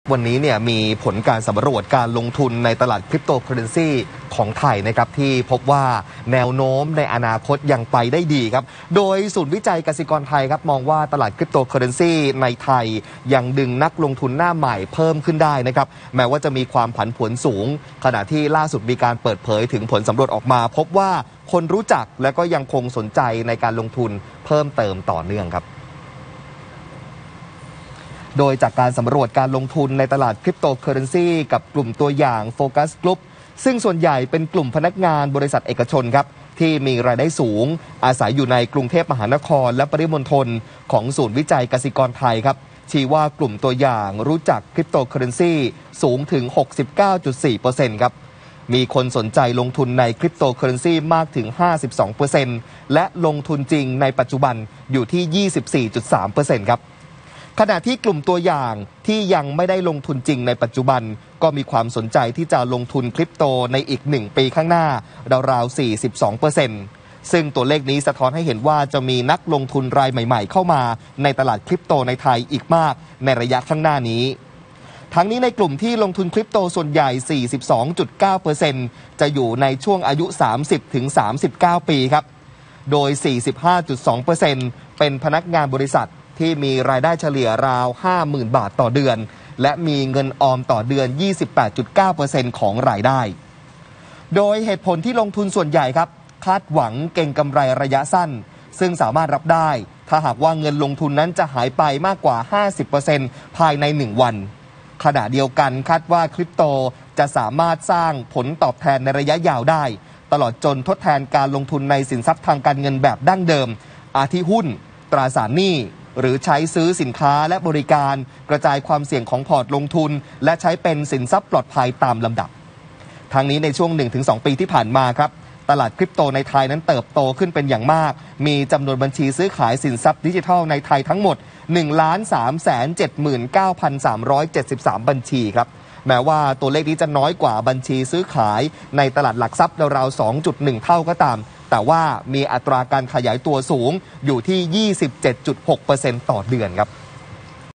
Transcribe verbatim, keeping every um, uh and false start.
วันนี้เนี่ยมีผลการสำรวจการลงทุนในตลาดคริปโตเคอเรนซีของไทยนะครับที่พบว่าแนวโน้มในอนาคตยังไปได้ดีครับโดยศูนย์วิจัยกสิกรไทยครับมองว่าตลาดคริปโตเคอเรนซีในไทยยังดึงนักลงทุนหน้าใหม่เพิ่มขึ้นได้นะครับแม้ว่าจะมีความผันผวนสูงขณะที่ล่าสุดมีการเปิดเผยถึงผลสำรวจออกมาพบว่าคนรู้จักและก็ยังคงสนใจในการลงทุนเพิ่มเติมต่อเนื่องครับโดยจากการสำรวจการลงทุนในตลาดคริปโตเคอเรนซีกับกลุ่มตัวอย่างโฟกัสกรุ๊ปซึ่งส่วนใหญ่เป็นกลุ่มพนักงานบริษัทเอกชนครับที่มีรายได้สูงอาศัยอยู่ในกรุงเทพมหานครและปริมณฑลของศูนย์วิจัยกสิกรไทยครับชี้ว่ากลุ่มตัวอย่างรู้จักคริปโตเคอเรนซีสูงถึง หกสิบเก้าจุดสี่เปอร์เซ็นต์ ครับมีคนสนใจลงทุนในคริปโตเคอเรนซีมากถึง ห้าสิบสองเปอร์เซ็นต์ และลงทุนจริงในปัจจุบันอยู่ที่ ยี่สิบสี่จุดสามเปอร์เซ็นต์ ครับขณะที่กลุ่มตัวอย่างที่ยังไม่ได้ลงทุนจริงในปัจจุบันก็มีความสนใจที่จะลงทุนคริปโตในอีกหนึ่งปีข้างหน้าราวๆ สี่สิบสองเปอร์เซ็นต์ ซึ่งตัวเลขนี้สะท้อนให้เห็นว่าจะมีนักลงทุนรายใหม่ๆเข้ามาในตลาดคริปโตในไทยอีกมากในระยะข้างหน้านี้ทั้งนี้ในกลุ่มที่ลงทุนคริปโตส่วนใหญ่ สี่สิบสองจุดเก้าเปอร์เซ็นต์ จะอยู่ในช่วงอายุ สามสิบถึงสามสิบเก้า ปีครับโดย สี่สิบห้าจุดสองเปอร์เซ็นต์ เป็นพนักงานบริษัทที่มีรายได้เฉลี่ยราว ห้าหมื่น บาทต่อเดือนและมีเงินออมต่อเดือน ยี่สิบแปดจุดเก้าเปอร์เซ็นต์ ของรายได้โดยเหตุผลที่ลงทุนส่วนใหญ่ครับคาดหวังเก็งกำไรระยะสั้นซึ่งสามารถรับได้ถ้าหากว่าเงินลงทุนนั้นจะหายไปมากกว่า ห้าสิบเปอร์เซ็นต์ ภายในหนึ่งวันขณะเดียวกันคาดว่าคริปโตจะสามารถสร้างผลตอบแทนในระยะยาวได้ตลอดจนทดแทนการลงทุนในสินทรัพย์ทางการเงินแบบดั้งเดิมอาทิหุ้นตราสารหนี้หรือใช้ซื้อสินค้าและบริการกระจายความเสี่ยงของพอร์ตลงทุนและใช้เป็นสินทรัพย์ปลอดภัยตามลำดับทั้งนี้ในช่วง หนึ่งถึงสอง ปีที่ผ่านมาครับตลาดคริปโตในไทยนั้นเติบโตขึ้นเป็นอย่างมากมีจำนวนบัญชีซื้อขายสินทรัพย์ดิจิทัลในไทยทั้งหมด หนึ่งล้านสามแสนเจ็ดหมื่นเก้าพันสามร้อยเจ็ดสิบสาม บัญชีครับแม้ว่าตัวเลขนี้จะน้อยกว่าบัญชีซื้อขายในตลาดหลักทรัพย์ราวๆ สองจุดหนึ่ง เท่าก็ตามแต่ว่ามีอัตราการขยายตัวสูงอยู่ที่ ยี่สิบเจ็ดจุดหกเปอร์เซ็นต์ ต่อเดือนครับ